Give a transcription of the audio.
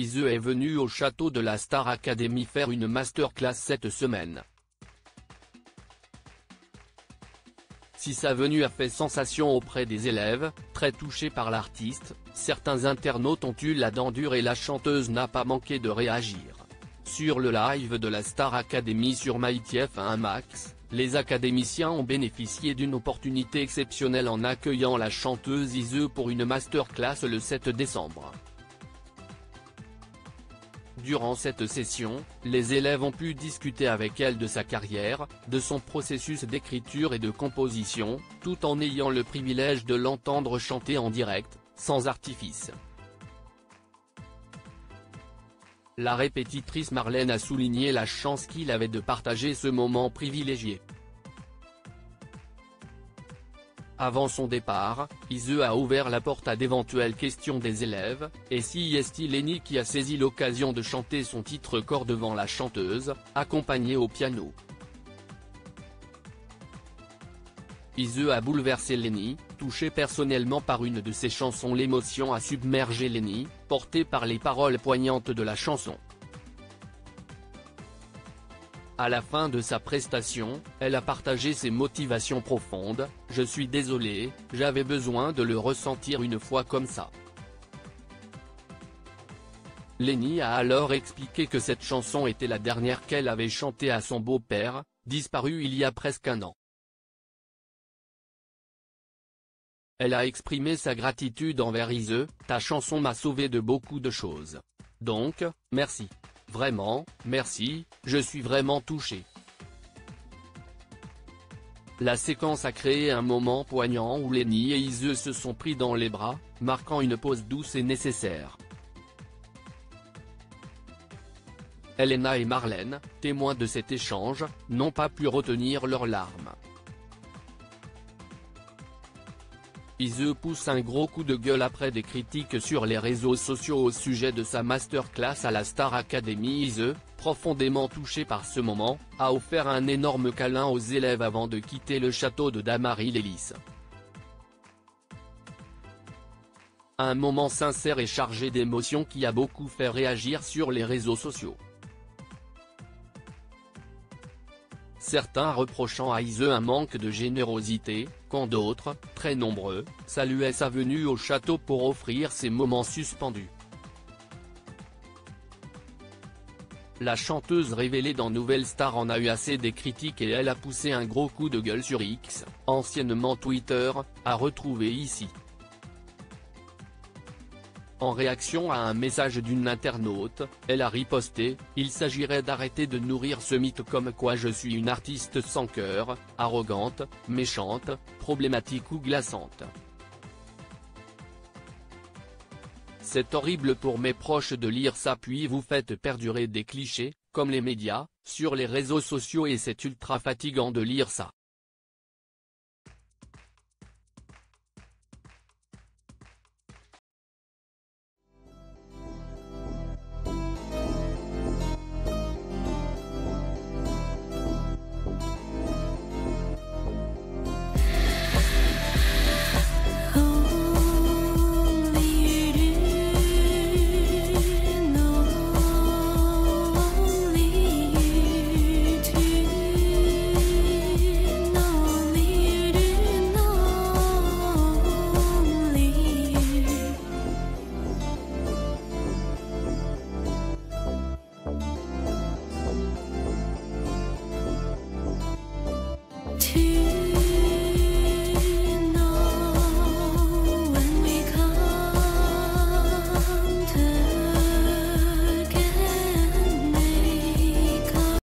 Ise est venue au château de la Star Academy faire une masterclass cette semaine. Si sa venue a fait sensation auprès des élèves, très touchés par l'artiste, certains internautes ont eu la dent dure et la chanteuse n'a pas manqué de réagir. Sur le live de la Star Academy sur MyTF1 Max, les académiciens ont bénéficié d'une opportunité exceptionnelle en accueillant la chanteuse Ise pour une masterclass le 7 décembre. Durant cette session, les élèves ont pu discuter avec elle de sa carrière, de son processus d'écriture et de composition, tout en ayant le privilège de l'entendre chanter en direct, sans artifice. La répétitrice Marlène a souligné la chance qu'il avait de partager ce moment privilégié. Avant son départ, Ise a ouvert la porte à d'éventuelles questions des élèves, et c'est Lenny qui a saisi l'occasion de chanter son titre Corps devant la chanteuse, accompagnée au piano. Ise a bouleversé Lenny, touché personnellement par une de ses chansons. L'émotion a submergé Lenny, porté par les paroles poignantes de la chanson. À la fin de sa prestation, elle a partagé ses motivations profondes. « Je suis désolée, j'avais besoin de le ressentir une fois comme ça. » Lenny a alors expliqué que cette chanson était la dernière qu'elle avait chantée à son beau-père, disparu il y a presque un an. Elle a exprimé sa gratitude envers Ise. « Ta chanson m'a sauvé de beaucoup de choses. Donc, merci. Vraiment, merci, je suis vraiment touchée. » La séquence a créé un moment poignant où Lenny et Ise se sont pris dans les bras, marquant une pause douce et nécessaire. Elena et Marlène, témoins de cet échange, n'ont pas pu retenir leurs larmes. Ise pousse un gros coup de gueule après des critiques sur les réseaux sociaux au sujet de sa masterclass à la Star Academy. Ise, profondément touchée par ce moment, a offert un énorme câlin aux élèves avant de quitter le château de Damary-les-Lys. Un moment sincère et chargé d'émotions qui a beaucoup fait réagir sur les réseaux sociaux. Certains reprochant à Ise un manque de générosité, quand d'autres, très nombreux, saluaient sa venue au château pour offrir ces moments suspendus. La chanteuse révélée dans Nouvelle Star en a eu assez des critiques et elle a poussé un gros coup de gueule sur X, anciennement Twitter, à retrouver ici. En réaction à un message d'une internaute, elle a riposté « Il s'agirait d'arrêter de nourrir ce mythe comme quoi je suis une artiste sans cœur, arrogante, méchante, problématique ou glaçante. C'est horrible pour mes proches de lire ça puis vous faites perdurer des clichés, comme les médias, sur les réseaux sociaux et c'est ultra fatigant de lire ça.